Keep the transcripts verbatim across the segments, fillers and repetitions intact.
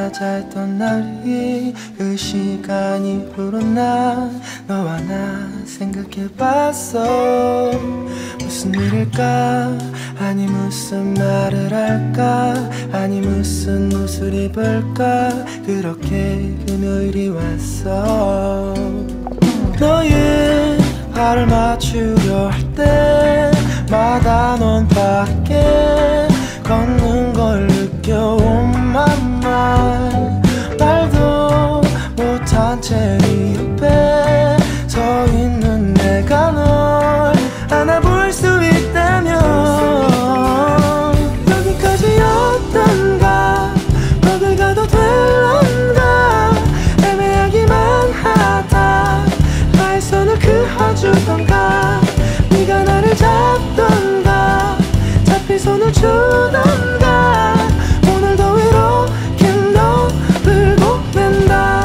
만나자 했던 날이 그 시간이 흐른 날 너와 나 생각해봤어. 무슨 일일까? 아니 무슨 말을 할까? 아니 무슨 옷을 입을까? 그렇게 금요일이 왔어. 너의 발을 맞추려 할 때마다 넌 밖에 걷는 걸 느껴. Oh my mind. 말도 못한 채 네 옆에 서 있는 내가 널 안아볼 수 있다면 여기까지였던가 거길 가도 될런가 애매하기만 하다 나의 손을 그어주던가 네가 나를 잡던가 잡힌 손을 주던가 오늘도 이렇게 너를 보낸다.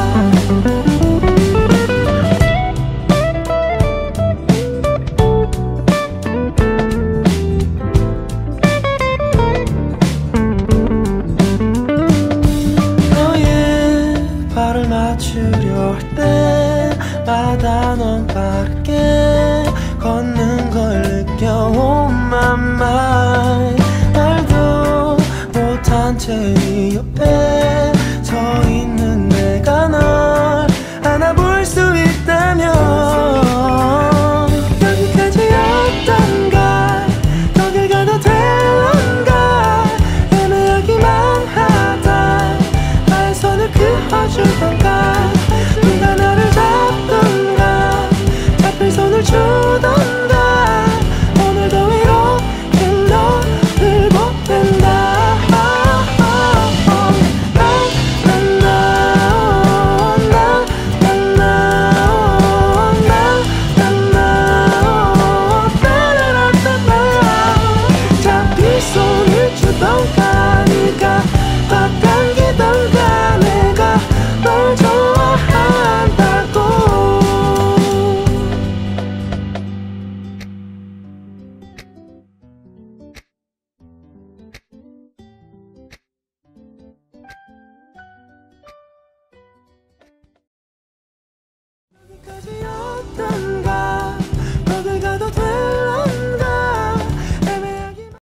너의 발을 맞추려 할 때마다 넌 빠르게 걷는 걸 느껴. Oh my mind. 말도 못한 채 네 옆에 서 있는 내가 널 안아볼 수 있다면 여기까지였던가 거길 가도 될런가 애매하기만 하다 나의 손을 그어주던가